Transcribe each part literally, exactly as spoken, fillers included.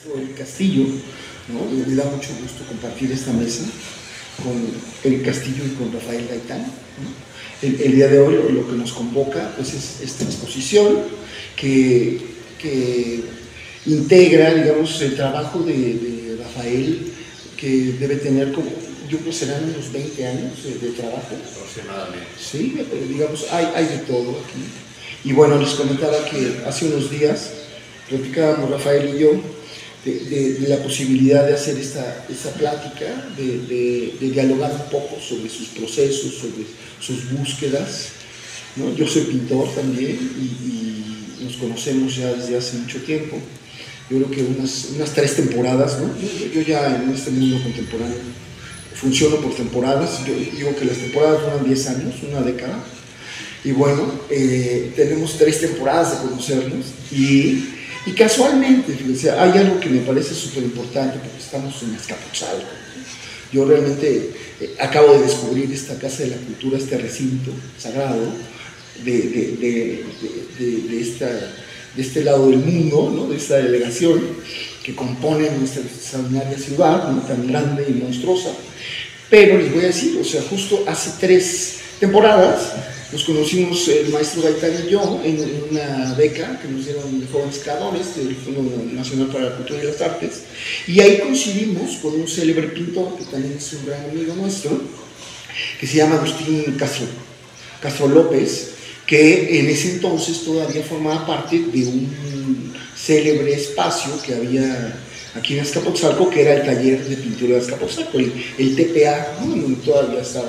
El Castillo, ¿no? Me da mucho gusto compartir esta mesa con el Castillo y con Rafael Gaitán, ¿no? el, el día de hoy lo que nos convoca pues, es esta exposición que, que integra, digamos, el trabajo de, de Rafael, que debe tener como, yo creo que serán unos veinte años de, de trabajo. Aproximadamente. Sí, digamos, hay, hay de todo aquí. Y bueno, les comentaba que hace unos días platicábamos Rafael y yo de, de, de la posibilidad de hacer esta, esta plática, de, de, de dialogar un poco sobre sus procesos, sobre sus búsquedas, ¿no? Yo soy pintor también y, y nos conocemos ya desde hace mucho tiempo. Yo creo que unas, unas tres temporadas, ¿no? Yo, yo ya en este mundo contemporáneo funciono por temporadas. Yo digo que las temporadas duran diez años, una década. Y bueno, eh, tenemos tres temporadas de conocernos y, y casualmente, fíjense, hay algo que me parece súper importante porque estamos en Azcapotzalco. Yo realmente eh, acabo de descubrir esta Casa de la Cultura, este recinto sagrado de, de, de, de, de, de, esta, de este lado del mundo, ¿no? De esta delegación que compone nuestra extraordinaria ciudad, ¿no? Tan grande y monstruosa. Pero les voy a decir, o sea, justo hace tres temporadas nos conocimos el maestro Gaitán y yo en una beca que nos dieron de jóvenes creadores del Fondo Nacional para la Cultura y las Artes, y ahí coincidimos con un célebre pintor que también es un gran amigo nuestro, que se llama Agustín Castro, Castro López, que en ese entonces todavía formaba parte de un célebre espacio que había aquí en Azcapotzalco, que era el taller de pintura de Azcapotzalco, el, el T P A, ¿no? Donde todavía estaba.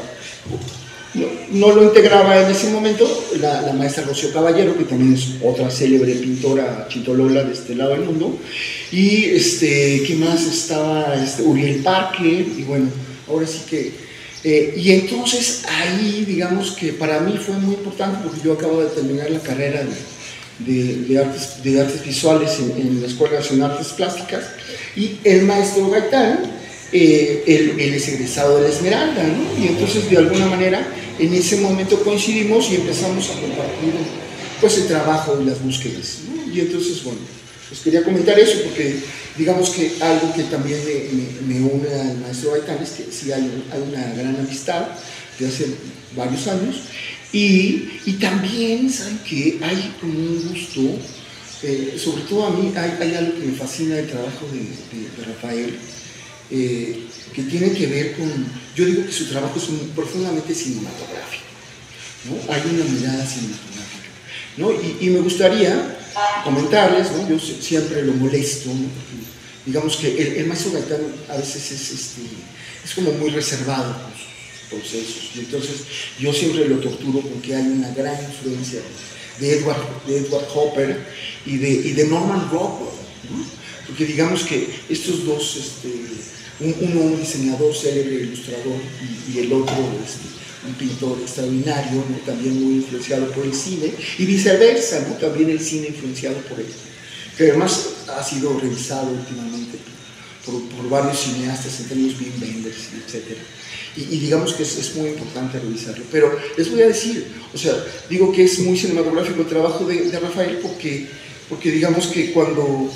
No, no lo integraba en ese momento la, la maestra Rocío Caballero, que también es otra célebre pintora chitolola de este lado del mundo, y este, ¿qué más? Estaba este, Uriel Parque, y bueno, ahora sí que, eh, y entonces ahí, digamos que para mí fue muy importante, porque yo acabo de terminar la carrera de, de, de, artes, de artes visuales en, en la Escuela Nacional de Artes Plásticas, y el maestro Gaitán, Eh, él, él es egresado de la Esmeralda, ¿no? Y entonces de alguna manera en ese momento coincidimos y empezamos a compartir pues el trabajo y las búsquedas, ¿no? Y entonces, bueno, pues quería comentar eso porque digamos que algo que también me, me, me une al maestro Gaitán es que sí hay, hay una gran amistad de hace varios años y, y también, ¿saben qué? Hay como un gusto, eh, sobre todo a mí hay, hay algo que me fascina del trabajo de, de, de Rafael, Eh, que tiene que ver con, yo digo que su trabajo es muy, profundamente cinematográfico, ¿no? Hay una mirada cinematográfica, ¿no? Y, y me gustaría comentarles, ¿no? Yo siempre lo molesto, ¿no? Porque digamos que el, el maestro Gaitán a veces es, este, es como muy reservado con sus procesos, y entonces yo siempre lo torturo porque hay una gran influencia de Edward, de Edward Hopper y de, y de Norman Rockwell, ¿no? Porque digamos que estos dos, este, uno un diseñador célebre, ilustrador, y, y el otro este, un pintor extraordinario, ¿no? También muy influenciado por el cine, y viceversa, ¿no? También el cine influenciado por él, que además ha sido revisado últimamente por, por varios cineastas, entre ellos Wim Wenders, etcétera. Y, y digamos que es, es muy importante revisarlo. Pero les voy a decir, o sea, digo que es muy cinematográfico el trabajo de, de Rafael porque, porque digamos que cuando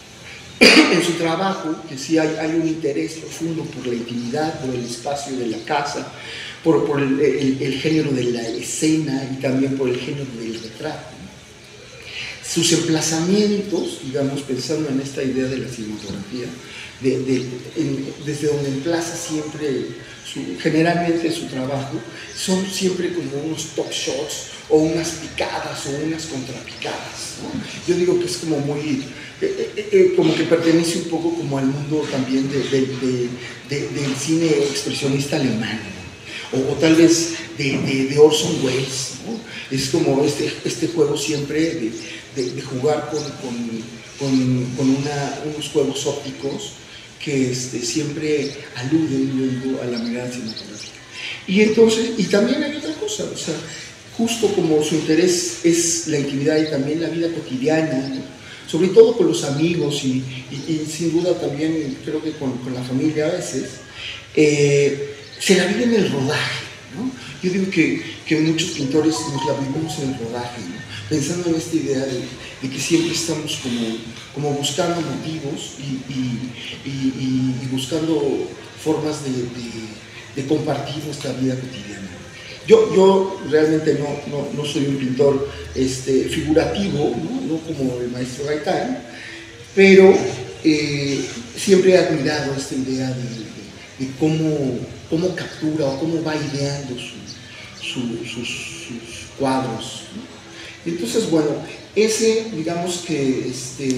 en su trabajo, que sí hay, hay un interés profundo por la intimidad, por el espacio de la casa, por, por el, el, el género de la escena y también por el género del retrato. Sus emplazamientos, digamos, pensando en esta idea de la cinematografía, de, de, en, desde donde emplaza siempre, su, generalmente su trabajo, son siempre como unos top shots o unas picadas o unas contrapicadas, ¿no? Yo digo que es como muy... Eh, eh, eh, como que pertenece un poco como al mundo también de, de, de, de, del cine expresionista alemán, ¿no? o, o tal vez de, de, de Orson Welles, ¿no? Es como este, este juego siempre de, de, de jugar con, con, con, con una, unos juegos ópticos que este, siempre aluden digo, a la mirada cinematográfica. Y entonces, y también hay otra cosa, o sea, justo como su interés es la intimidad y también la vida cotidiana, ¿no? Sobre todo con los amigos y, y, y sin duda también creo que con, con la familia a veces, eh, se la vive en el rodaje, ¿no? Yo digo que, que muchos pintores nos la vivimos en el rodaje, ¿no? Pensando en esta idea de, de que siempre estamos como, como buscando motivos y, y, y, y buscando formas de, de, de compartir nuestra vida cotidiana. Yo, yo realmente no, no, no soy un pintor este, figurativo, ¿no? No como el maestro Gaitán, pero eh, siempre he admirado esta idea de, de, de cómo, cómo captura o cómo va ideando su, su, sus, sus cuadros, ¿no? Entonces, bueno, ese, digamos que este,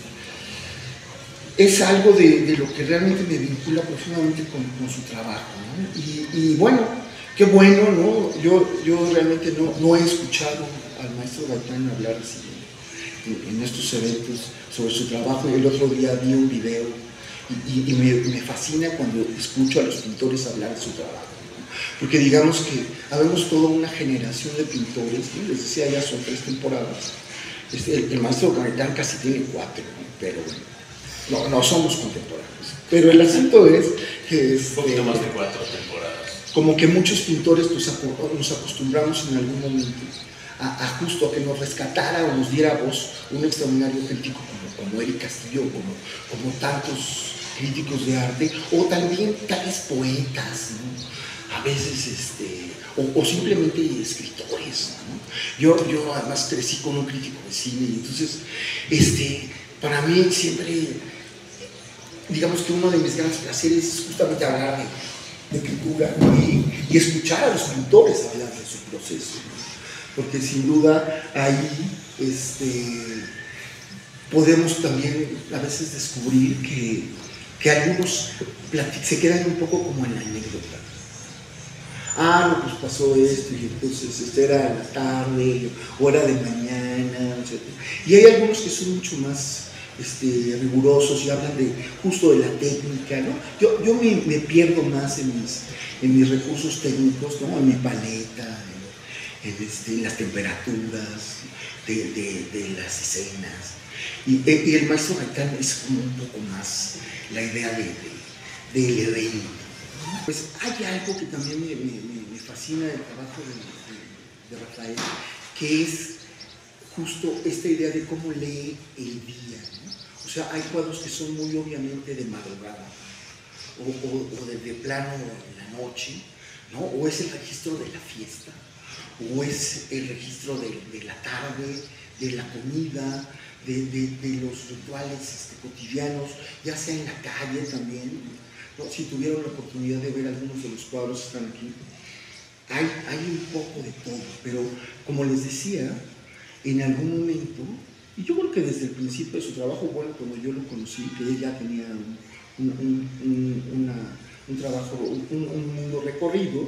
es algo de, de lo que realmente me vincula profundamente con, con su trabajo, ¿no? Y, y bueno, qué bueno, ¿no? Yo, yo realmente no, no he escuchado al maestro Gaitán hablar así en, en estos eventos sobre su trabajo. El otro día vi un video y, y, y me, me fascina cuando escucho a los pintores hablar de su trabajo, ¿no? Porque digamos que habemos toda una generación de pintores, ¿no? Les decía, ya son tres temporadas. Este, el, el maestro Gaitán casi tiene cuatro, ¿no? Pero no, no somos contemporáneos. Pero el asunto es que... Este, un poquito más de cuatro temporadas. Como que muchos pintores nos, nos acostumbramos en algún momento a, a justo a que nos rescatara o nos diera voz un extraordinario crítico como, como Eric Castillo, como, como tantos críticos de arte, o también tales poetas, ¿no? A veces, este, o, o simplemente escritores, ¿no? Yo, yo además crecí con un crítico de cine, y entonces, este, para mí siempre, digamos que uno de mis grandes placeres es justamente hablar de de pintura, ¿no? y, y escuchar a los pintores hablar de su proceso, ¿no? Porque sin duda ahí este, podemos también a veces descubrir que, que algunos se quedan un poco como en la anécdota. Ah, no, pues pasó esto, y entonces este era en la tarde, o era de mañana, etcétera. Y hay algunos que son mucho más Este, rigurosos y hablan de, justo de la técnica, ¿no? Yo, yo me, me pierdo más en mis, en mis recursos técnicos, ¿no? En mi paleta, en, en, este, en las temperaturas de, de, de las escenas. Y, y el maestro Gaitán es como un poco más la idea de, de, del evento. Pues hay algo que también me, me, me fascina del trabajo de, de, de Rafael, que es justo esta idea de cómo lee el día, ¿no? O sea, hay cuadros que son muy obviamente de madrugada, o, o, o de, de plano en la noche, ¿no? O es el registro de la fiesta, o es el registro de, de la tarde, de la comida, de, de, de los rituales este, cotidianos, ya sea en la calle también, ¿no? Si tuvieron la oportunidad de ver algunos de los cuadros que están aquí, hay, hay un poco de todo, pero como les decía, en algún momento, y yo creo que desde el principio de su trabajo, bueno, cuando yo lo conocí, que él ya tenía un, un, un, una, un trabajo, un, un mundo recorrido,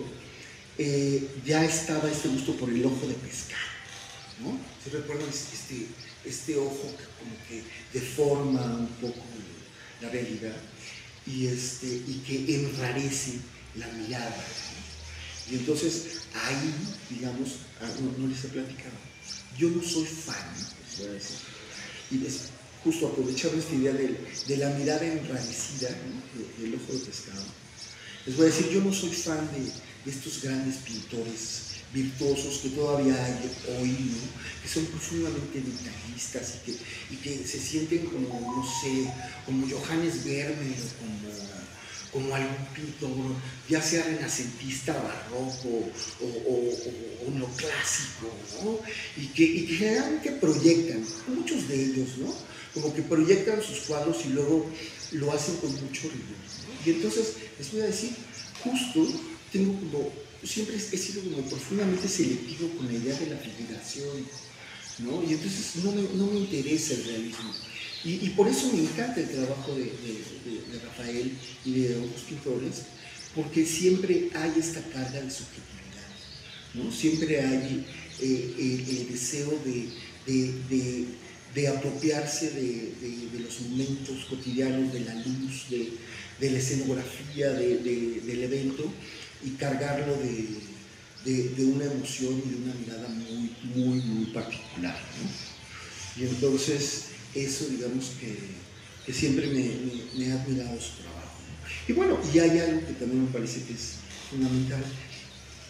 eh, ya estaba este gusto por el ojo de pescado, ¿no? ¿Se recuerdan este, este ojo que como que deforma un poco la realidad y, este, y que enrarece la mirada, ¿no? Y entonces ahí, digamos, no, no les he platicado, yo no soy fan, les voy a decir, y es justo aprovechando esta idea de, de la mirada enrarecida, ¿no? de, del ojo de pescado. Les voy a decir, yo no soy fan de, de estos grandes pintores virtuosos que todavía hay hoy, ¿no? Que son profundamente detallistas y que, y que se sienten como, no sé, como Johannes Vermeer o como... como algún pintor, ya sea renacentista, barroco o, o, o, o neoclásico, ¿no? Y que, y que generalmente proyectan, muchos de ellos, ¿no? Como que proyectan sus cuadros y luego lo hacen con mucho rigor, ¿no? Y entonces, les voy a decir, justo tengo como, siempre he sido como profundamente selectivo con la idea de la figuración, ¿no? Y entonces no me, no me interesa el realismo. Y, y por eso me encanta el trabajo de, de, de, de Rafael y de otros pintores, porque siempre hay esta carga de subjetividad, ¿no? Siempre hay eh, el, el deseo de, de, de, de apropiarse de, de, de los momentos cotidianos, de la luz, de, de la escenografía de, de, del evento y cargarlo de, de, de una emoción y de una mirada muy, muy, muy particular, ¿no? Y entonces... eso, digamos, que, que siempre me, me, me ha admirado su trabajo, ¿no? Y bueno, y hay algo que también me parece que es fundamental.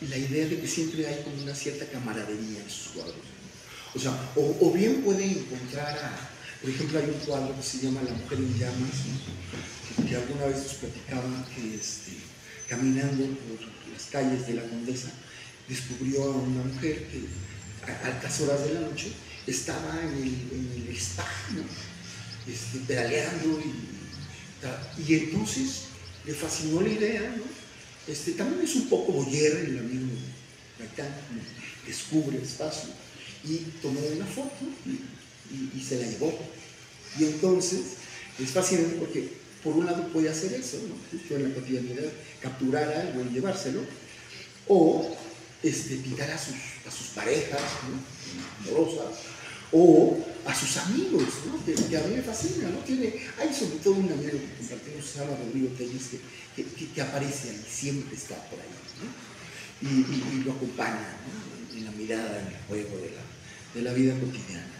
la idea de que siempre hay como una cierta camaradería en sus cuadros, ¿no? O sea, o, o bien puede encontrar a, por ejemplo, hay un cuadro que se llama La mujer en llamas, ¿no? que, que alguna vez nos platicaba que este, caminando por las calles de la Condesa descubrió a una mujer que a altas horas de la noche estaba en el, en el spa, ¿no? este, pedaleando y, y entonces le fascinó la idea, ¿no? Este, también es un poco boyer el amigo Gaitán, descubre el espacio y tomó una foto y, y, y se la llevó. Y entonces es fascinante porque por un lado puede hacer eso, ¿no? Justo en la cotidianidad, capturar algo y llevárselo, o este, pintar a sus, a sus parejas, ¿no? amorosas, o a sus amigos, ¿no? que, que a mí me fascina, ¿no? Tiene, hay sobre todo un amigo que compartimos, se llama Rodrigo Telles, que, que, que, que aparece ahí, siempre está por ahí, ¿no? y, y, y lo acompaña, ¿no? en la mirada, en el juego de la, de la vida cotidiana.